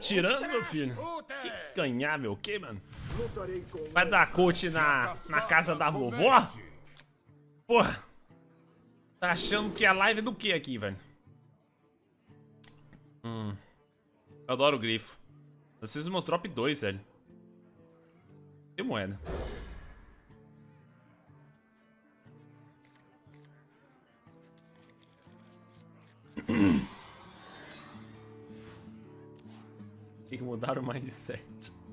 atirando, meu filho? Que ganhável o quê, mano? Vai dar coach na casa da vovó? Porra. Tá achando que é a live do que aqui, velho? Eu adoro o grifo. Vocês mostrou drop 2, velho. Que moeda. Tem que mudar o mindset.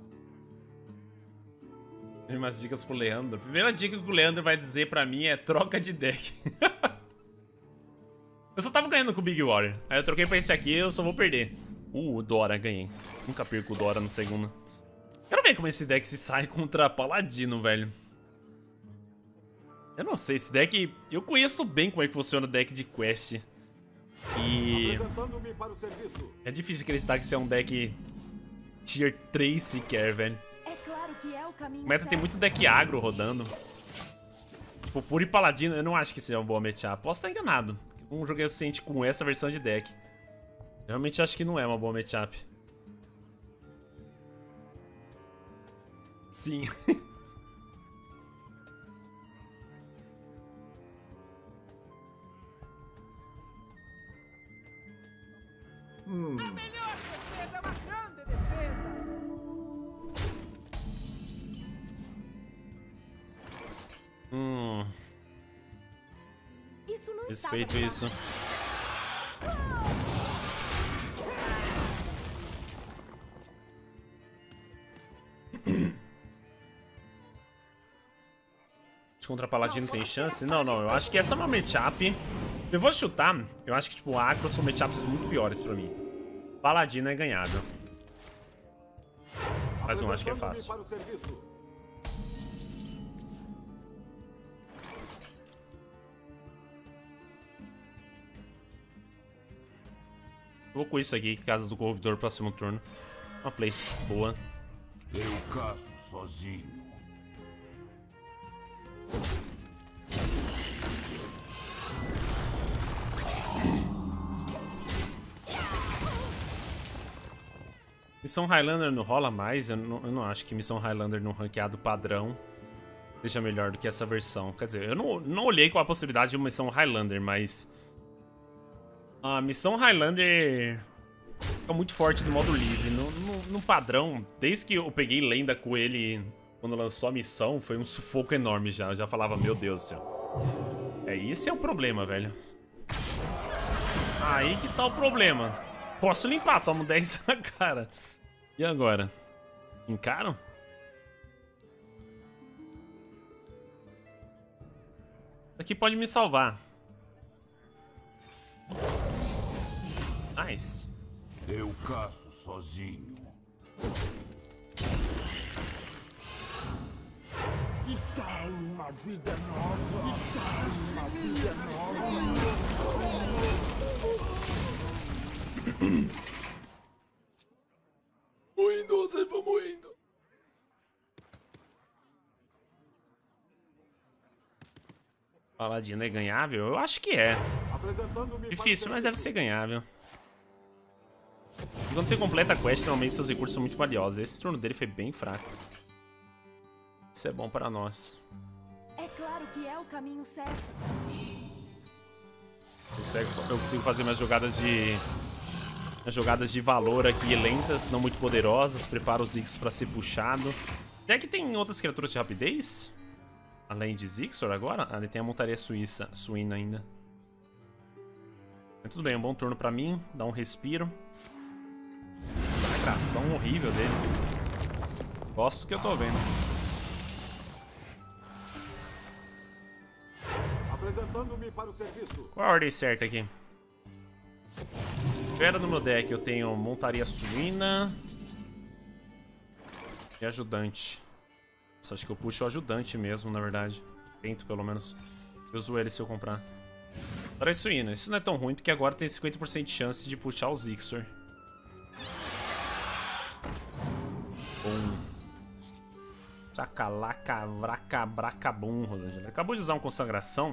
Tem umas dicas pro Leandro. A primeira dica que o Leandro vai dizer pra mim é troca de deck. Eu só tava ganhando com o Big Warrior. Aí eu troquei pra esse aqui, eu só vou perder. O Dora, ganhei. Nunca perco o Dora no segundo. Quero ver como esse deck se sai contra Paladino, velho. Eu não sei, esse deck... Eu conheço bem como é que funciona o deck de quest. E... é difícil acreditar que isso é um deck Tier 3 sequer, velho. O meta tem muito deck agro rodando. Tipo, Puro e Paladino, eu não acho que seja uma boa matchup. Posso estar enganado. Não joguei o suficiente com essa versão de deck. Realmente acho que não é uma boa matchup. Sim. A melhor defesa é uma grande defesa. Isso não Respeito isso. Contra Paladino tem chance? Não, não, eu acho que essa é uma matchup. Eu vou chutar, eu acho que tipo, Agro são matchups muito piores pra mim. Paladino é ganhável. Mas não acho que é fácil. Vou com isso aqui, Casa do Corruptor, próximo turno. Uma place boa. Eu caço sozinho. Missão Highlander não rola mais? Eu não acho que Missão Highlander no ranqueado padrão seja melhor do que essa versão. Quer dizer, eu não olhei com a possibilidade de uma Missão Highlander, mas... a Missão Highlander fica muito forte no modo livre. No padrão, desde que eu peguei lenda com ele quando lançou a missão, foi um sufoco enorme já. Eu já falava, meu Deus do céu. Esse é o problema, velho. Aí que tá o problema. Posso limpar, tomo 10 na cara. E agora? Encaro? Isso aqui pode me salvar. Nice. Eu caço sozinho. Que tal uma vida nova? Que tal uma vida nova? Moendo, você vai moendo. Paladino é ganhável? Eu acho que é. Difícil, mas deve ser ganhável. E quando você completa a quest, normalmente seus recursos são muito valiosos. Esse turno dele foi bem fraco. Isso é bom para nós. É claro que é o caminho certo. Eu consigo fazer minhas jogadas de valor aqui lentas, não muito poderosas. Preparo os Zixor para ser puxado. Deck tem outras criaturas de rapidez? Além de Zixor agora? Ah, ele tem a montaria suína ainda. Mas tudo bem, um bom turno pra mim. Dá um respiro. Sagração horrível dele. Gosto do que eu tô vendo. Apresentando-me para o serviço. Qual a ordem certa aqui? Era no meu deck, eu tenho montaria suína e ajudante. Só acho que eu puxo o ajudante mesmo, na verdade. Tento, pelo menos. Eu uso ele se eu comprar. Montaria suína. Isso não é tão ruim, porque agora tem 50% de chance de puxar o Zixor. Bom. Chacalaca, vraca, bracabum, Rosângela. Acabou de usar uma consagração.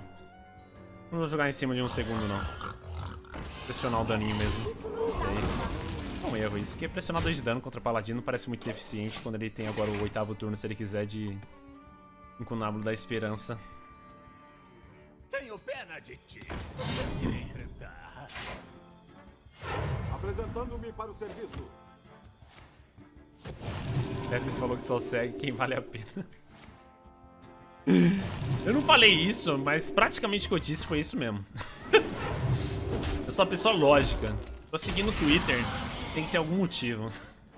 Não vou jogar em cima de um segundo, não. Pressionar o daninho mesmo. Não sei. um erro isso, que pressionar 2 de dano contra Paladino parece muito deficiente quando ele tem agora o 8º turno, se ele quiser, de Incunábulo da Esperança. Tenho pena de ti. Eu irei enfrentar. Apresentando-me para o serviço. Você falou que só segue quem vale a pena. Eu não falei isso, mas praticamente o que eu disse foi isso mesmo. Eu sou uma pessoa lógica. Tô seguindo o Twitter, tem que ter algum motivo.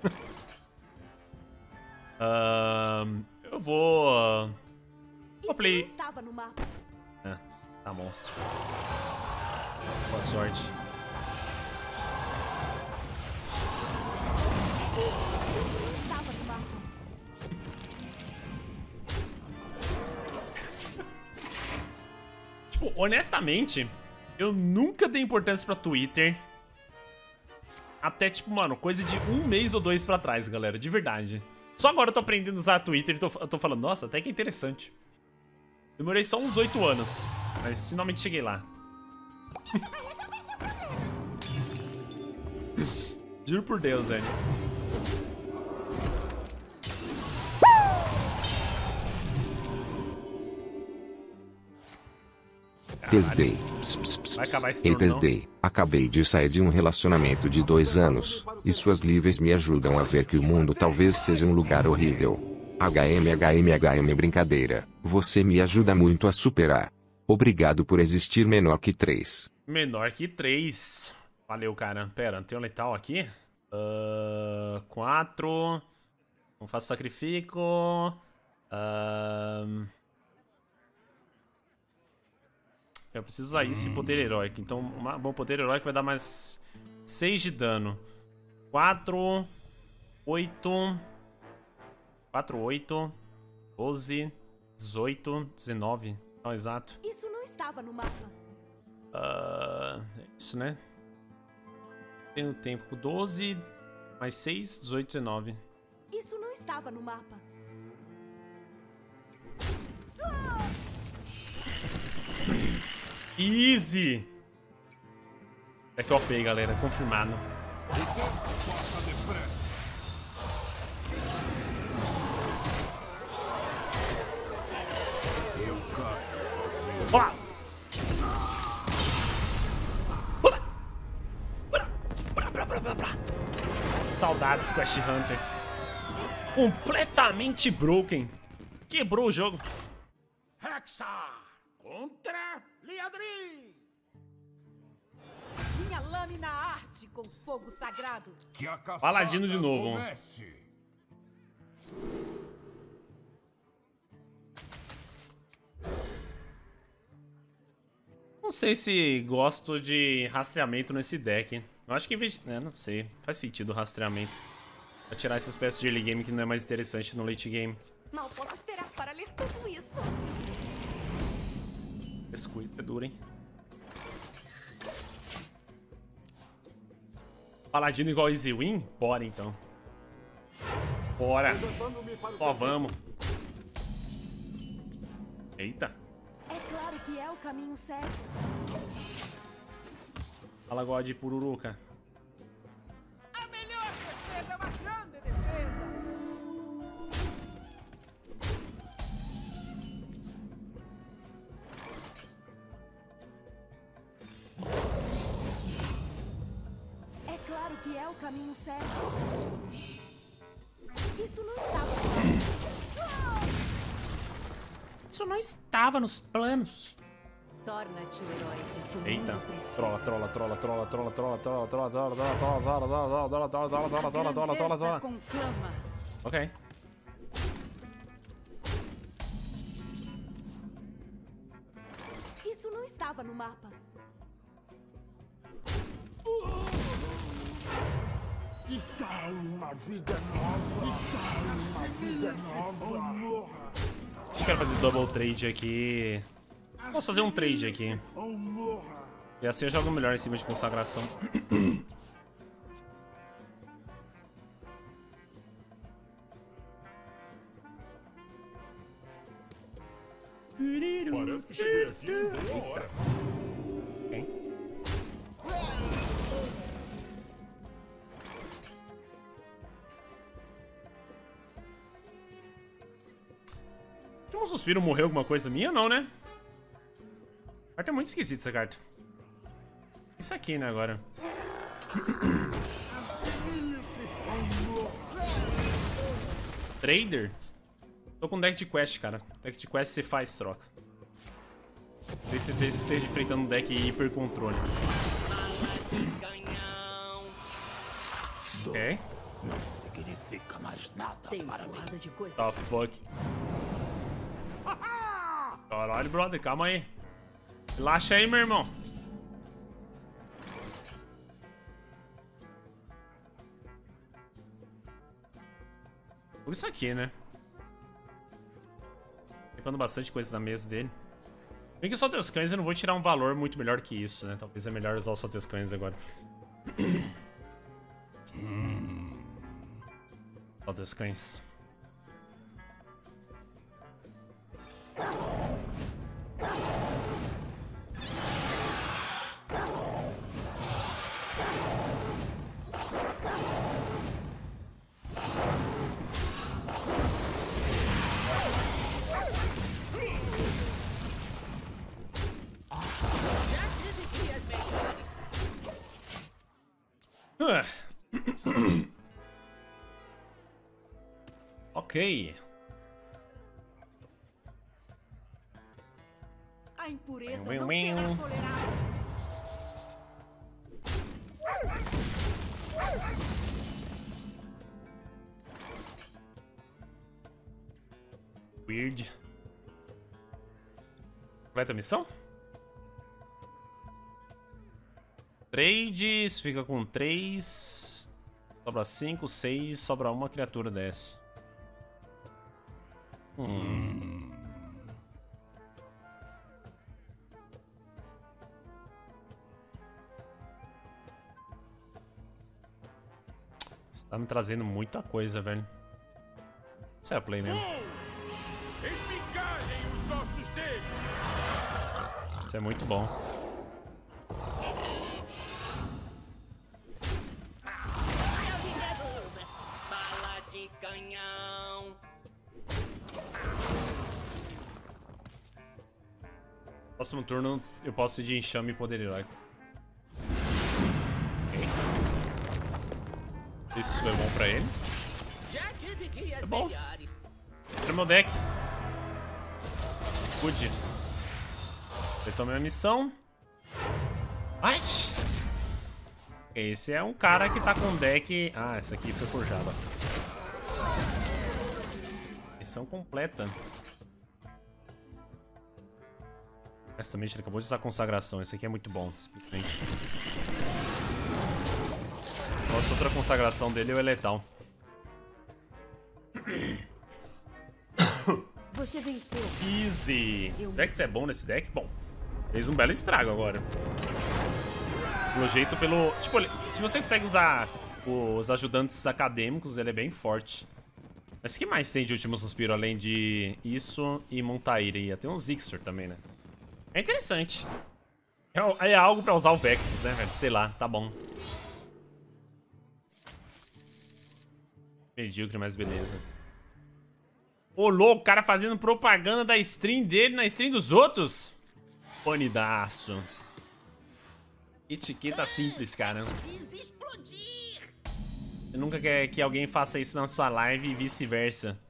Eu vou... Vou play... Estava no mapa. Tá monstro. Boa sorte. Estava no mapa. Tipo, honestamente, eu nunca dei importância pra Twitter. Até, tipo, mano, coisa de 1 mês ou 2 pra trás, galera. De verdade. Só agora eu tô aprendendo a usar Twitter e eu tô falando, nossa, até que é interessante. Demorei só uns 8 anos, mas finalmente cheguei lá. Isso vai resolver seu problema. Juro por Deus, velho. Tesdei. Vai acabar esse Ei, turno, não? Tesdei. Acabei de sair de um relacionamento de 2 anos. E suas livres me ajudam a ver que o mundo talvez seja um lugar horrível. HM brincadeira. Você me ajuda muito a superar. Obrigado por existir menor que 3. Menor que 3. Valeu, cara. Pera, tem um letal aqui? 4. Não faço sacrifico. Eu preciso usar isso em poder heróico. Então, um bom poder heróico vai dar mais 6 de dano. 4, 8, 12, 18, 19. Não, exato. Isso não estava no mapa. Isso, né? Tenho tempo com 12, mais 6, 18, 19. Isso não estava no mapa. Easy! É que OP, galera. Confirmado. Olá! Saudades, Quest Hunter. Completamente broken. Quebrou o jogo. Hexa contra Liadrin. Minha lâmina arde com fogo sagrado. Que a caçada Paladino de novo. comece. Não sei se gosto de rastreamento nesse deck. Eu acho que em vez de... não sei. Faz sentido o rastreamento. Pra tirar essa espécie de early game que não é mais interessante no late game. Mal posso esperar para ler tudo isso. Esse quiz é duro, hein? Paladino igual Easy Win? Bora, então. Bora. Apresentando-me para o Ó, serviço. vamos. Eita. É claro que é o caminho certo. Fala, God Pururuca. A melhor defesa é uma grande defesa. É claro que é o caminho certo. Isso não estava. Isso não estava nos planos. Torna-te o herói de que o Eita. mundo precisa. Trola, trola, trola, trola, trola, trola, trola, trola, trola, trola, trola, trola, trola, trola, trola, trola, trola, trola, trola, trola. Conclama. Ok. Isso não estava no mapa. E tal uma vida nova. E tal uma vida nova. Morra. Eu quero fazer double trade aqui. Posso fazer um trade aqui. Ou morra. E assim eu jogo melhor em cima de consagração. Parece que cheguei aqui em boa hora. Ok. Último Suspiro morreu alguma coisa minha? Não, né? A carta é muito esquisita, essa carta. Isso aqui, né, agora. Trader? Tô com deck de quest, cara. Deck de quest você faz troca. Talvez você esteja enfrentando um deck hiper controle. Ok. Não significa mais nada para mim. De coisa Tá, fuck. Caralho, brother, calma aí. Relaxa aí, meu irmão. Por isso aqui, né? Ficando bastante coisa na mesa dele. Bem que o Solta os Cães eu não vou tirar um valor muito melhor que isso, né? Talvez é melhor usar o Solta os Cães agora. Solta os Cães. Ok. A impureza Uim, não uim, será uim. tolerada. Weird. Completa a missão? Trades, fica com 3. Sobra 5, 6, sobra uma criatura dessa. Isso tá me trazendo muita coisa, velho. Isso é a play mesmo. Esmigalhem os ossos dele! Isso é muito bom. Bala de canhão. Próximo turno eu posso ir de enxame e poder heróico. Ok. Isso é bom pra ele. Já tive guias bom. melhores. Entra meu deck. Good. Completou minha missão. Ai! Esse é um cara que tá com deck... Ah, essa aqui foi forjada. Missão completa. Honestamente, ele acabou de usar consagração. Esse aqui é muito bom, simplesmente. Nossa, outra consagração dele é o Eletal. Você venceu. Easy. Dex é bom nesse deck? Bom, fez um belo estrago agora. Pelo jeito, pelo... Tipo, se você consegue usar os ajudantes acadêmicos, ele é bem forte. Mas o que mais tem de Último Suspiro, além de isso e Montaíra? Ia ter um Zixor também, né? É interessante. É algo pra usar o Vectus, né, velho? Sei lá, tá bom. Medíocre, mas beleza. Ô, louco, o cara fazendo propaganda da stream dele na stream dos outros? Bonidaço. Etiqueta simples, cara. Desexplodir. Você nunca quer que alguém faça isso na sua live e vice-versa.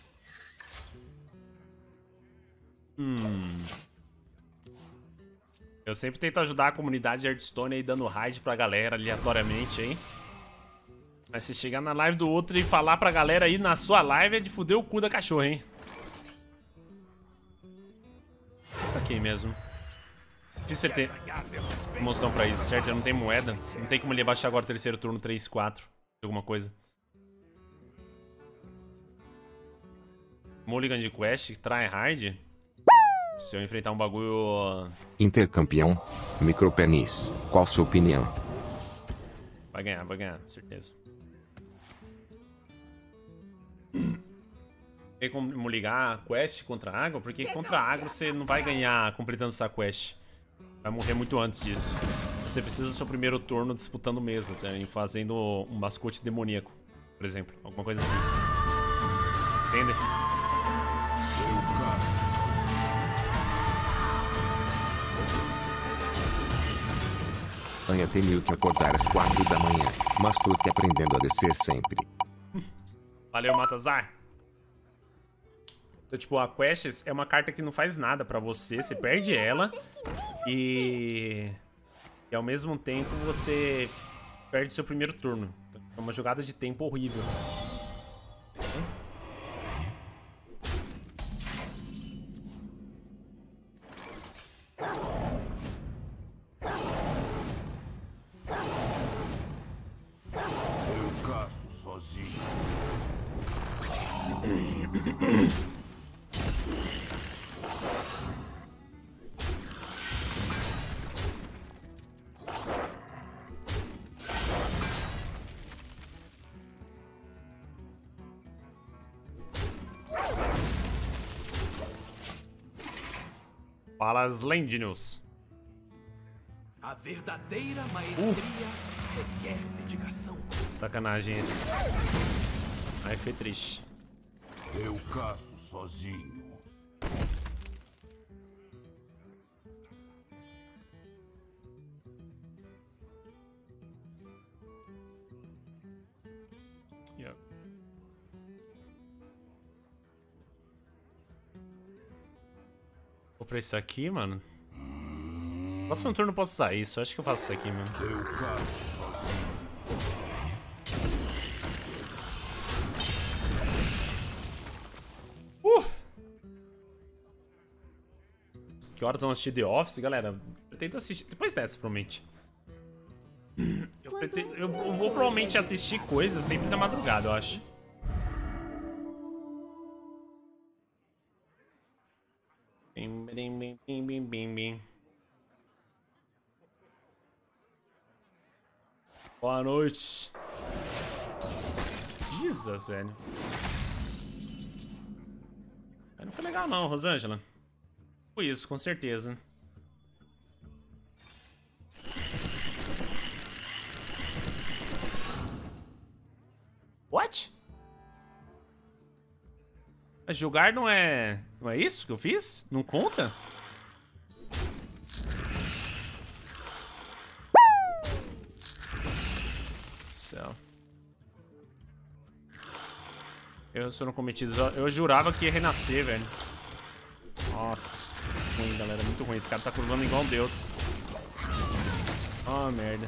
Eu sempre tento ajudar a comunidade de Hearthstone aí, dando raid pra galera aleatoriamente aí. Mas se chegar na live do outro e falar pra galera aí na sua live, é de fuder o cu da cachorra, hein? Isso aqui mesmo. Difícil ele ter emoção pra isso, certo? Ele não tem moeda. Não tem como ele abaixar agora o terceiro turno 3, 4. Alguma coisa. Mulligan de Quest, tryhard. Se eu enfrentar um bagulho... Intercampeão. Micropenis. Qual sua opinião? Vai ganhar, certeza. Tem como ligar a quest contra a água? Porque contra a água você não vai ganhar completando essa quest. Vai morrer muito antes disso. Você precisa do seu primeiro turno disputando mesa, tá? E fazendo um mascote demoníaco, por exemplo. Alguma coisa assim. Entende? Anha tem que acordar às 4 da manhã, mas tô aqui aprendendo a descer sempre. Valeu, Matazar. Então, tipo, a Quests é uma carta que não faz nada pra você. Você perde ela. E ao mesmo tempo você perde seu primeiro turno. É uma jogada de tempo horrível. Eu caço sozinho. Fala as Lendinus. A verdadeira maestria requer dedicação. Sacanagem esse. Aí foi triste. Eu caço sozinho. Yep. Vou pra isso aqui, mano. Próximo turno eu posso usar isso. Acho que eu faço isso aqui, mano. Eu caço sozinho. Que horas vão assistir The Office, galera? Eu tento assistir. Depois dessa, provavelmente. Eu vou provavelmente assistir coisas sempre na madrugada, eu acho. Bim, bim, bim, bim, bim, bim, bim. Boa noite. Jesus, velho. Não foi legal não, Rosângela. Foi isso, com certeza. What? Mas jogar não é isso que eu fiz? Não conta? Céu. Eu sou não cometido. Eu jurava que ia renascer, velho. Nossa, ruim, galera. Muito ruim. Esse cara tá curvando igual um deus. Oh, merda.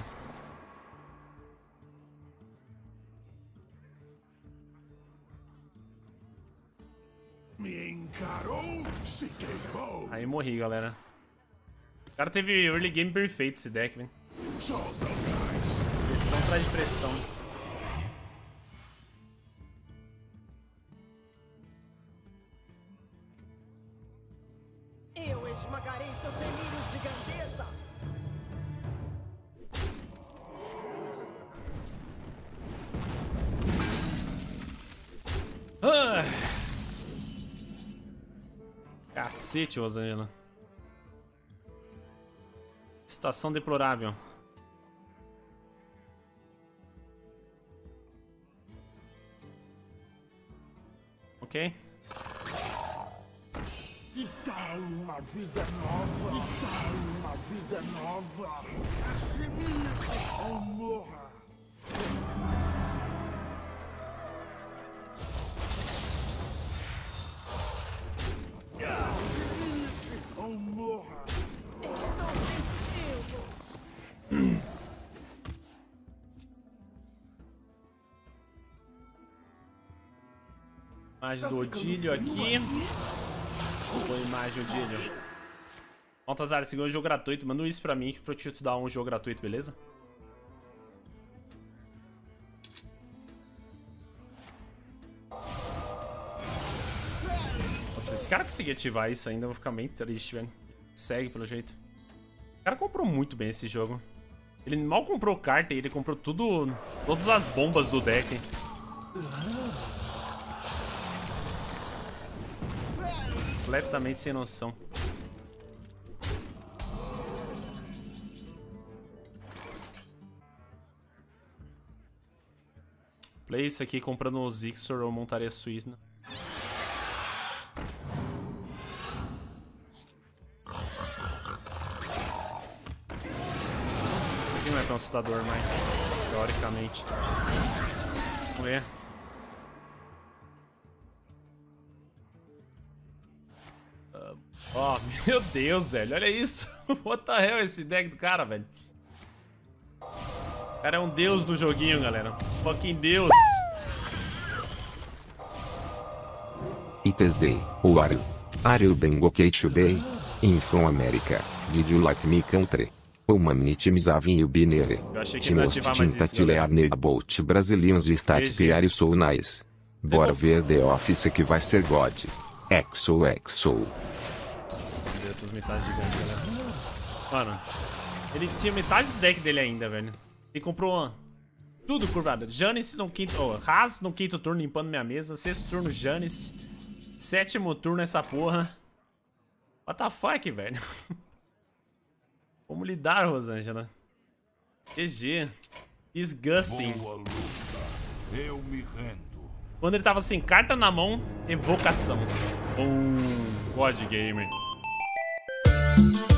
Me encarou, se queimou. Aí morri, galera. O cara teve early game perfeito esse deck, velho. Solta o gás. Pressão atrás de pressão. Eu esmagarei seus delírios de grandeza. Ah. Cacete, Rosângela. Situação deplorável. Ok. Que tal uma vida nova? Que tal uma vida nova? Assimile ou morra. Assimile ou morra. Estou sentindo. Imagem do Odílio aqui. Boa imagem, Odílio. Baltazar, você ganhou um jogo gratuito. Manda isso pra mim pra eu te dar um jogo gratuito, beleza? Nossa, se esse cara conseguir ativar isso ainda, eu vou ficar bem triste, velho. Segue, pelo jeito. O cara comprou muito bem esse jogo. Ele mal comprou carta e ele comprou tudo... Todas as bombas do deck. Completamente sem noção. Play isso aqui comprando o Zixor ou montaria Suíça. Né? Isso aqui tão assustador, mas teoricamente. Vamos ver. Ó, meu Deus, velho. Olha isso. What the hell é esse deck do cara, velho? O cara é um deus do joguinho, galera. Fucking deus. It is day. Are you bem okay today? In from America. Did you like me country? Uma minute misavin you binary. Eu achei que ele ia ativar mais isso, galera. About Brazilians stat criar so nice. Bora ver The Office que vai ser God. XOXO. Essas mensagens gigantes, galera. Mano, ele tinha metade do deck dele ainda, velho. Ele comprou tudo curvado. Janice no quinto... Haas no quinto turno limpando minha mesa. Sexto turno, Janice. Sétimo turno, essa porra. What the fuck, velho? Como lidar, Rosângela? GG. Disgusting. Eu me rendo. Quando ele tava sem carta na mão, evocação. God Gamer.